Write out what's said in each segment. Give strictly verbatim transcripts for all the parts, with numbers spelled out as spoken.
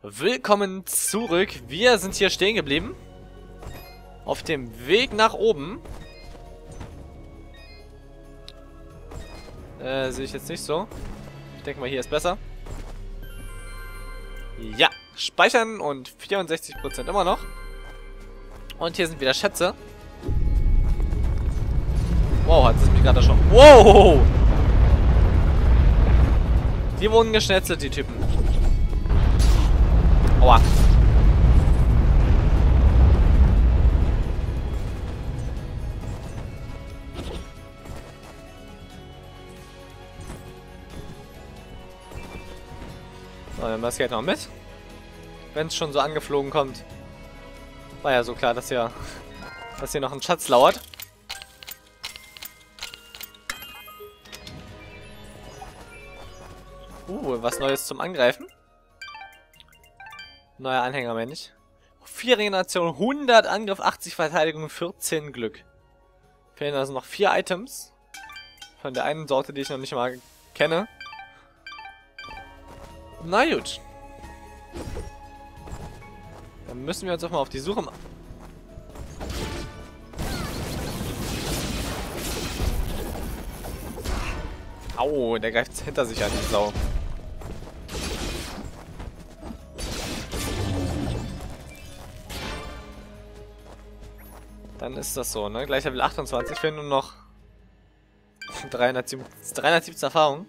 Willkommen zurück. Wir sind hier stehen geblieben. Auf dem Weg nach oben. Äh, sehe ich jetzt nicht so. Ich denke mal, hier ist besser. Ja, speichern und vierundsechzig Prozent immer noch. Und hier sind wieder Schätze. Wow, hat es mich gerade schon. Wow! Die wurden geschnetzelt, die Typen. Aua. So, dann was geht noch mit? Wenn es schon so angeflogen kommt. War ja so klar, dass hier, dass hier noch ein Schatz lauert. Uh, was Neues zum Angreifen. Neuer Anhänger, meine ich. vier Regeneration, hundert Angriff, achtzig Verteidigung, vierzehn Glück. Fehlen also noch vier Items. Von der einen Sorte, die ich noch nicht mal kenne. Na gut. Dann müssen wir uns auch mal auf die Suche machen. Au, der greift hinter sich an, die Sau. Dann ist das so, ne? Gleich Level achtundzwanzig, fehlen nur noch dreihundertsiebzehn Erfahrung.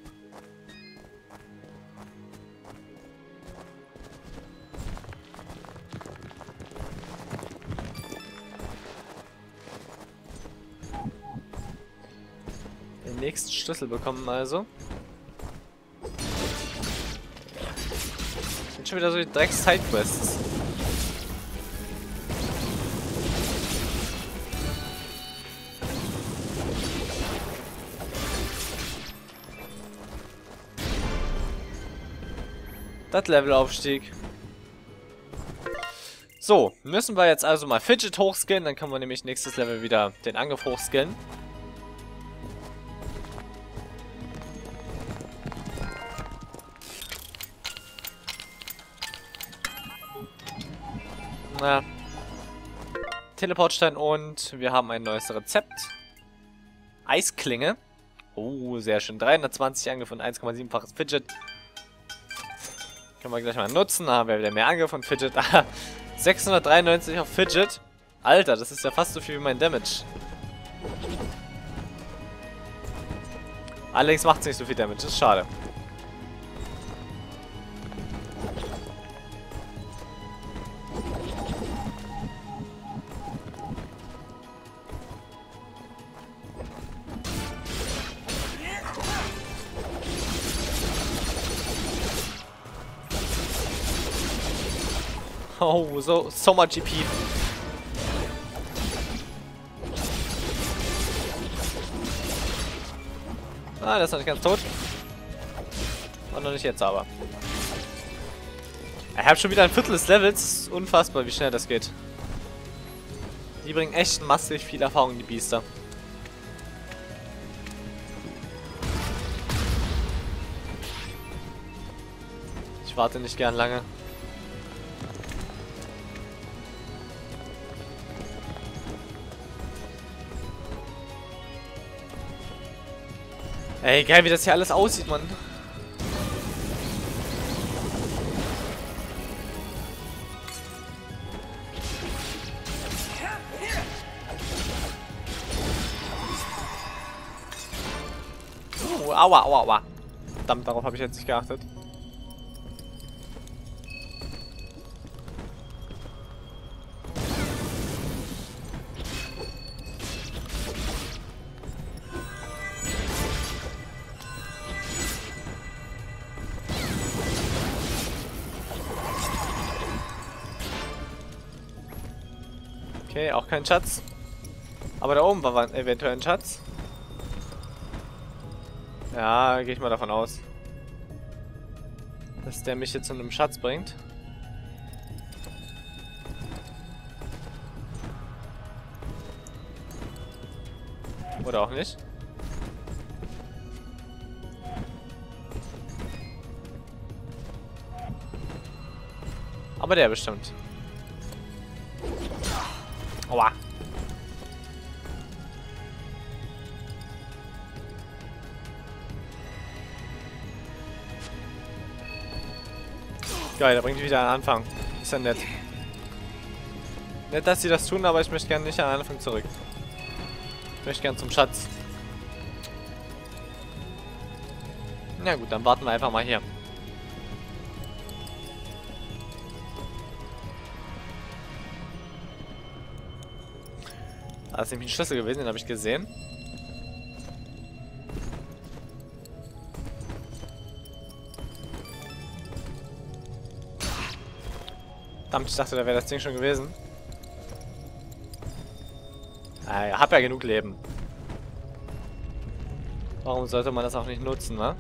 Den nächsten Schlüssel bekommen also. Sind schon wieder so die Drecks-Sidequests. Das Levelaufstieg. So, müssen wir jetzt also mal Fidget hochskillen, dann können wir nämlich nächstes Level wieder den Angriff hochskillen. Na, Teleportstein und wir haben ein neues Rezept. Eisklinge. Oh, sehr schön. dreihundertzwanzig Angriff und eins Komma sieben-faches Fidget. Können wir gleich mal nutzen. Da haben wir wieder mehr Angriff und Fidget. sechshundertdreiundneunzig auf Fidget. Alter, das ist ja fast so viel wie mein Damage. Allerdings macht es nicht so viel Damage. Das ist schade. Oh, so, so much G P. Ah, der ist noch nicht ganz tot. Und noch nicht jetzt aber. Ich habe schon wieder ein Viertel des Levels. Unfassbar, wie schnell das geht. Die bringen echt massiv viel Erfahrung, die Biester. Ich warte nicht gern lange. Ey, geil, wie das hier alles aussieht, Mann. Uh, aua, aua, aua. Verdammt, darauf habe ich jetzt nicht geachtet. Okay, auch kein Schatz. Aber da oben war eventuell ein Schatz. Ja, gehe ich mal davon aus. Dass der mich jetzt zu einem Schatz bringt. Oder auch nicht. Aber der bestimmt. Aua. Geil, der bringt mich wieder an den Anfang. Ist ja nett. Nett, dass sie das tun, aber ich möchte gerne nicht an den Anfang zurück. Ich möchte gerne zum Schatz. Na gut, dann warten wir einfach mal hier. Da ist nämlich ein Schlüssel gewesen, den habe ich gesehen. Verdammt, ich dachte, da wäre das Ding schon gewesen. Ah, ich hab ja genug Leben. Warum sollte man das auch nicht nutzen, ne?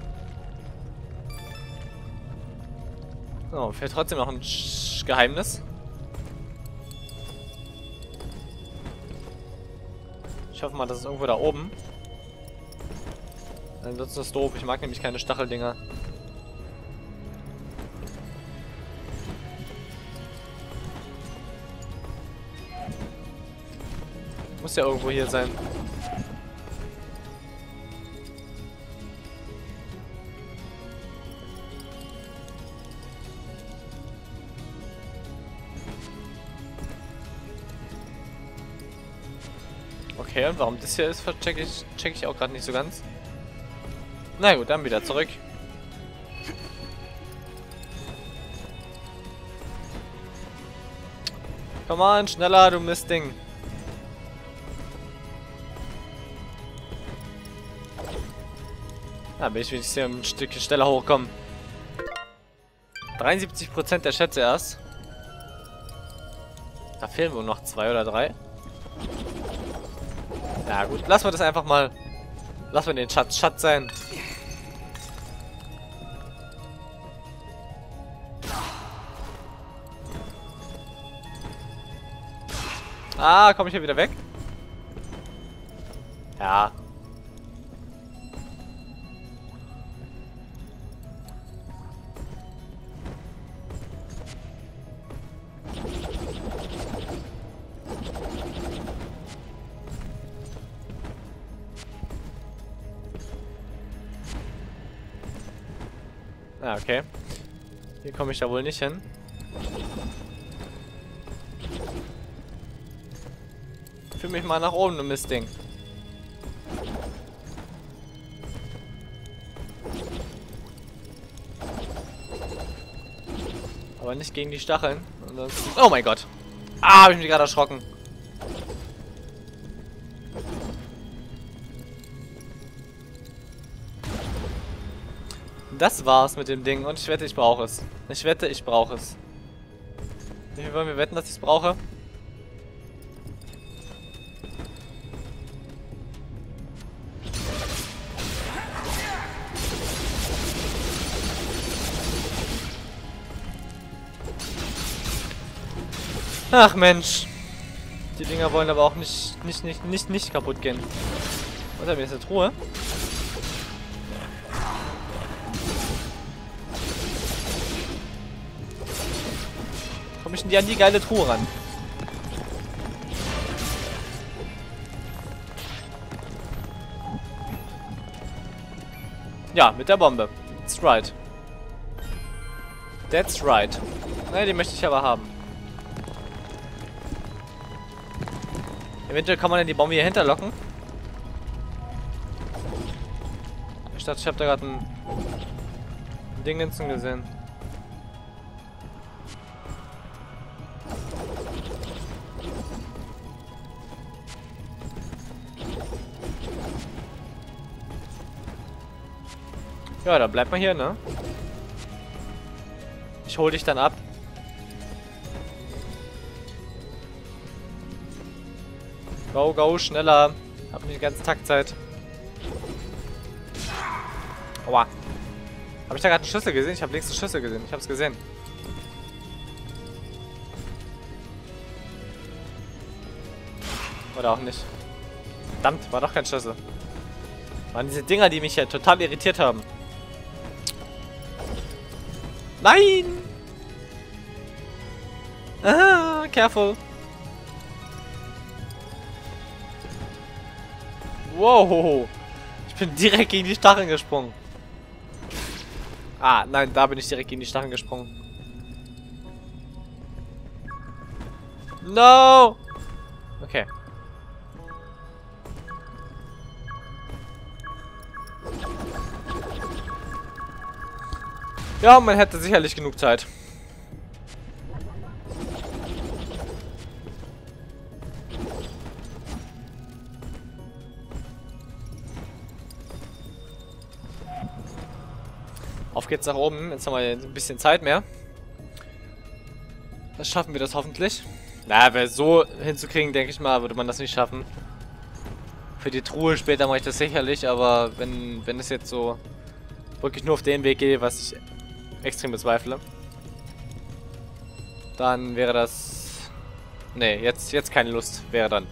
So, fehlt trotzdem noch ein Sch Geheimnis. Ich hoffe mal, das ist irgendwo da oben. Ansonsten ist das doof. Ich mag nämlich keine Stacheldinger. Muss ja irgendwo hier sein. Okay, und warum das hier ist, check ich, check ich auch gerade nicht so ganz. Na gut, dann wieder zurück. Komm on, schneller, du Mistding. Da bin ich wenigstens hier ein Stückchen schneller hochkommen. dreiundsiebzig Prozent der Schätze erst. Da fehlen wohl noch zwei oder drei. Ja gut, lassen wir das einfach mal. Lassen wir den Schatz Schatz sein. Ah, komme ich hier wieder weg? Ja. Ah, okay. Hier komme ich da wohl nicht hin. Führ mich mal nach oben, du Mistding. Aber nicht gegen die Stacheln. Oh mein Gott. Ah, habe ich mich gerade erschrocken. Das war's mit dem Ding und ich wette, ich brauche es. Ich wette, ich brauche es. Wie viel wollen wir wetten, dass ich es brauche? Ach Mensch. Die Dinger wollen aber auch nicht, nicht, nicht, nicht, nicht kaputt gehen. Was haben wir jetzt eine Truhe? Komme ich denn die an die geile Truhe ran? Ja, mit der Bombe. That's right. That's right. Ne, die möchte ich aber haben. Eventuell kann man dann die Bombe hier hinterlocken. Ich dachte, ich habe da gerade ein Dingensen gesehen. Ja, dann bleibt mal hier, ne? Ich hol dich dann ab. Go, go, schneller. Hab nicht die ganze Taktzeit. Aua. Hab ich da gerade einen Schlüssel gesehen? Ich habe links einen Schlüssel gesehen. Ich hab's gesehen. Oder auch nicht. Verdammt, war doch kein Schlüssel. Waren diese Dinger, die mich ja total irritiert haben. Nein! Ah, careful. Wow. Ich bin direkt gegen die Stacheln gesprungen. Ah, nein, da bin ich direkt gegen die Stacheln gesprungen. No! Okay. Ja, man hätte sicherlich genug Zeit. Auf geht's nach oben. Jetzt haben wir ein bisschen Zeit mehr. Das schaffen wir das hoffentlich. Na, wäre so hinzukriegen, denke ich mal, würde man das nicht schaffen. Für die Truhe später mache ich das sicherlich, aber wenn, wenn es jetzt so wirklich nur auf den Weg geht, was ich extrem bezweifle, dann wäre das... Ne, jetzt, jetzt keine Lust wäre dann.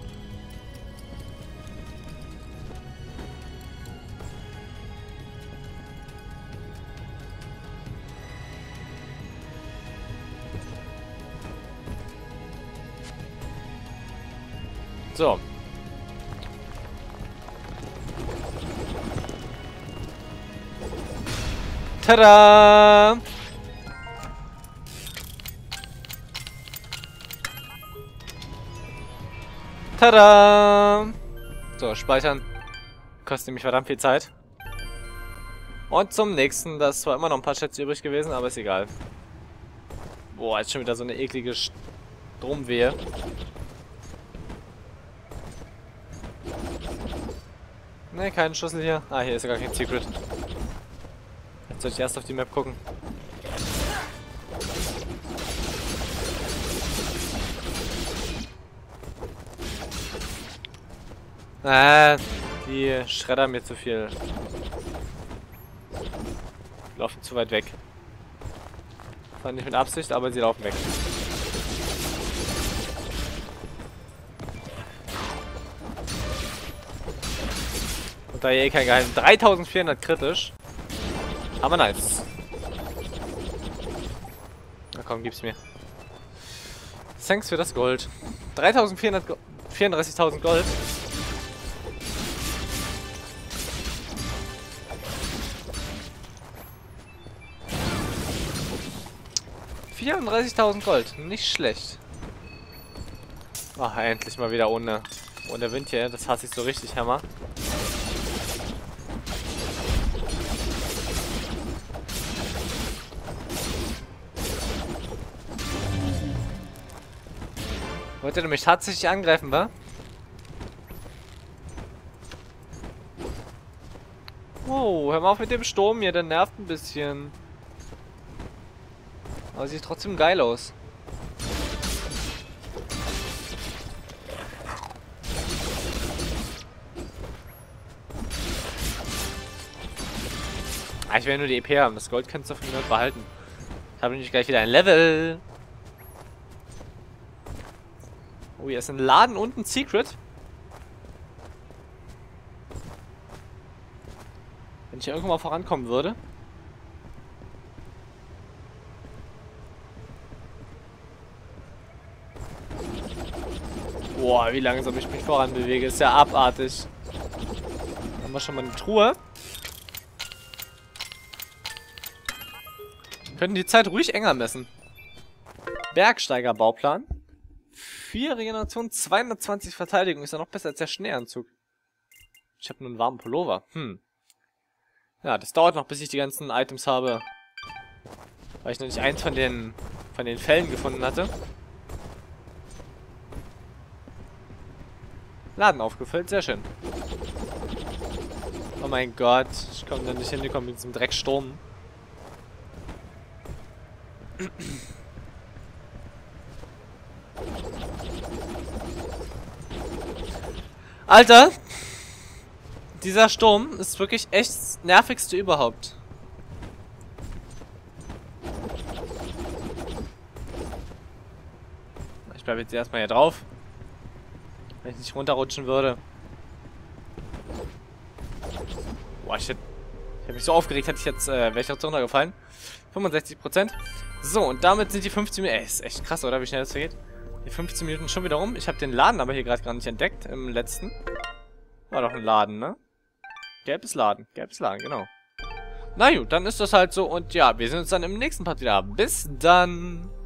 So. Tada! Tada! So, speichern. Kostet nämlich verdammt viel Zeit. Und zum nächsten. Das war immer noch ein paar Schätze übrig gewesen, aber ist egal. Boah, jetzt schon wieder so eine eklige Stromwehe. Ne, kein Schlüssel hier. Ah, hier ist ja gar kein Secret. Jetzt soll ich erst auf die Map gucken. Ah, die schreddern mir zu viel. Die laufen zu weit weg. Das war nicht mit Absicht, aber sie laufen weg. Da hier eh kein Geheim. dreitausendvierhundert kritisch. Aber nice. Na komm, gib's mir. Thanks für das Gold. dreitausendvierhundert Go vierunddreißigtausend Gold. vierunddreißigtausend Gold. Nicht schlecht. Ach, endlich mal wieder ohne, ohne Wind hier. Das hasse ich so richtig, Hammer. Wollt ihr mich tatsächlich angreifen, wa? Oh, hör mal auf mit dem Sturm hier, der nervt ein bisschen. Aber sieht trotzdem geil aus. Ah, ich will nur die E P haben. Das Gold kannst du von mir behalten. Ich habe nämlich gleich wieder ein Level. Oh, hier ist ein Laden und ein Secret. Wenn ich irgendwann mal vorankommen würde. Boah, wie langsam ich mich voran bewege. Ist ja abartig. Dann haben wir schon mal eine Truhe. Wir können die Zeit ruhig enger messen. Bergsteigerbauplan. vier Regeneration, zweihundertzwanzig Verteidigung. Ist ja noch besser als der Schneeanzug. Ich habe nur einen warmen Pullover. Hm. Ja, das dauert noch, bis ich die ganzen Items habe. Weil ich noch nicht eins von den, von den Fällen gefunden hatte. Laden aufgefüllt, sehr schön. Oh mein Gott, ich komme da nicht hingekommen mit diesem Drecksturm. Alter! Dieser Sturm ist wirklich echt das nervigste überhaupt. Ich bleibe jetzt erstmal hier drauf. Wenn ich nicht runterrutschen würde. Boah, ich hätte, ich hätte mich so aufgeregt, hätte ich jetzt, äh, wäre ich jetzt runtergefallen. fünfundsechzig Prozent. So, und damit sind die fünfzehn Minuten... Ey, ist echt krass, oder? Wie schnell das vergeht. Die fünfzehn Minuten schon wieder rum. Ich habe den Laden aber hier gerade gar nicht entdeckt. Im letzten. War doch ein Laden, ne? Gelbes Laden. Gelbes Laden, genau. Na gut, dann ist das halt so. Und ja, wir sehen uns dann im nächsten Part wieder. Bis dann.